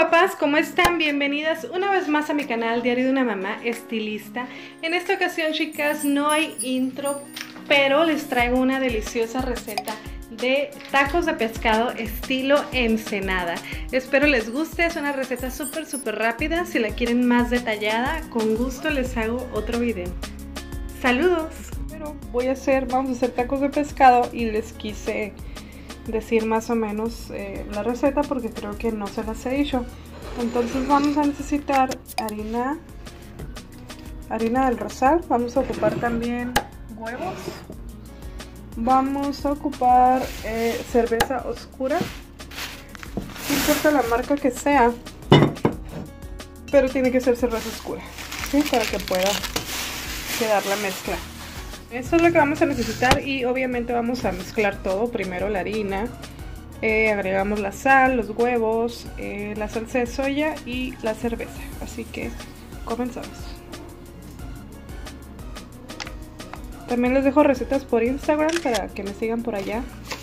guapas, ¿cómo están? Bienvenidas una vez más a mi canal Diario de una Mamá Estilista. En esta ocasión, chicas, no hay intro, pero les traigo una deliciosa receta de tacos de pescado estilo Ensenada. Espero les guste, es una receta súper rápida. Si la quieren más detallada, con gusto les hago otro video. ¡Saludos! Pero vamos a hacer tacos de pescado y les quise decir más o menos la receta porque creo que no se las he dicho. Entonces vamos a necesitar harina del Rosal, vamos a ocupar también huevos, vamos a ocupar cerveza oscura, no importa la marca que sea, pero tiene que ser cerveza oscura, ¿sí? Para que pueda quedar la mezcla. Eso es lo que vamos a necesitar y obviamente vamos a mezclar todo. Primero la harina, agregamos la sal, los huevos, la salsa de soya y la cerveza. Así que comenzamos. También les dejo recetas por Instagram para que me sigan por allá.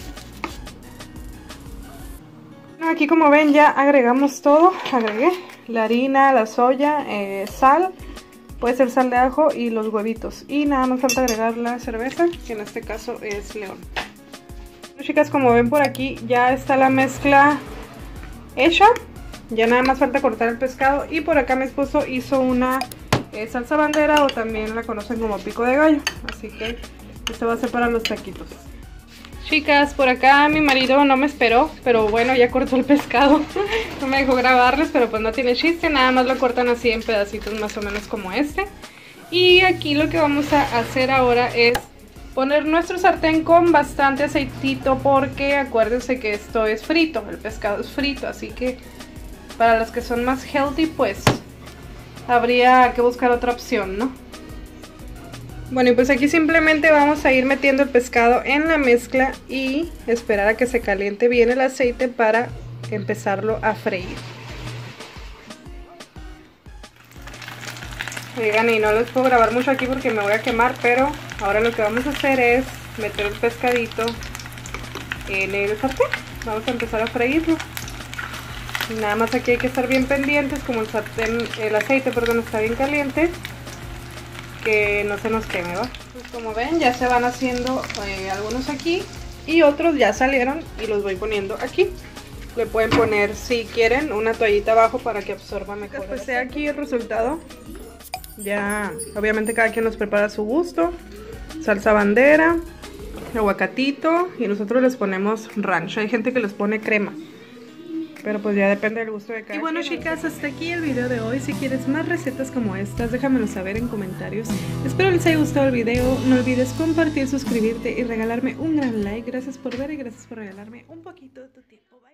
Aquí como ven ya agregamos todo. Agregué la harina, la soya, sal. Puede ser sal de ajo y los huevitos. Y nada más falta agregar la cerveza, que en este caso es León. Bueno, chicas, como ven por aquí ya está la mezcla hecha. Ya nada más falta cortar el pescado. Y por acá mi esposo hizo una salsa bandera, o también la conocen como pico de gallo. Así que esto va a ser para los taquitos. Chicas, por acá mi marido no me esperó, pero bueno, ya cortó el pescado. No me dejó grabarles, pero pues no tiene chiste. Nada más lo cortan así en pedacitos más o menos como este. Y aquí lo que vamos a hacer ahora es poner nuestro sartén con bastante aceitito, porque acuérdense que esto es frito, el pescado es frito. Así que para los que son más healthy, pues habría que buscar otra opción, ¿no? Bueno, y pues aquí simplemente vamos a ir metiendo el pescado en la mezcla y esperar a que se caliente bien el aceite para empezarlo a freír. Oigan, y no les puedo grabar mucho aquí porque me voy a quemar, pero ahora lo que vamos a hacer es meter el pescadito en el sartén. Vamos a empezar a freírlo. Y nada más aquí hay que estar bien pendientes, como el aceite, perdón, está bien caliente, que no se nos queme, ¿va? Pues como ven, ya se van haciendo algunos aquí y otros ya salieron y los voy poniendo aquí. Le pueden poner, si quieren, una toallita abajo para que absorba mejor. Pues aquí el resultado. Ya, obviamente cada quien los prepara a su gusto. Salsa bandera, aguacatito, y nosotros les ponemos ranch. Hay gente que les pone crema, pero pues ya depende del gusto de cada quien. Y bueno, chicas, hasta aquí el video de hoy. Si quieres más recetas como estas, déjamelo saber en comentarios. Espero les haya gustado el video. No olvides compartir, suscribirte y regalarme un gran like. Gracias por ver y gracias por regalarme un poquito de tu tiempo. Bye.